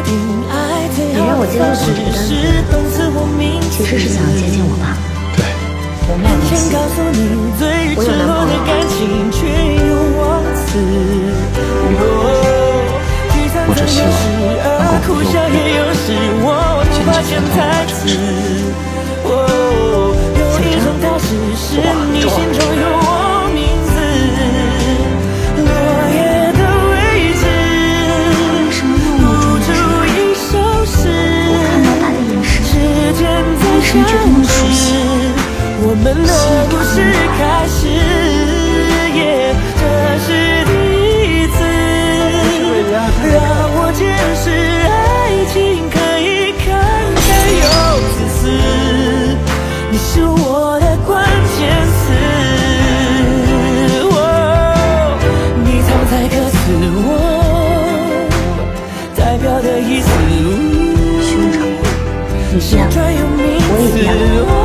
你让我接你口这个单子，其实是想接近我吧？ 对， 我没有联系，我有男朋友我只希望能够不用牵起前方的城市。 小张，为什么那么重视？我看到他的眼神，为什么觉得那么熟悉？ 我们的故事开始，这是第一次让我见识爱情可以看开又自私。你是我的关键词，你藏在歌词，代表的意思。 胸长，你一样，我也一样。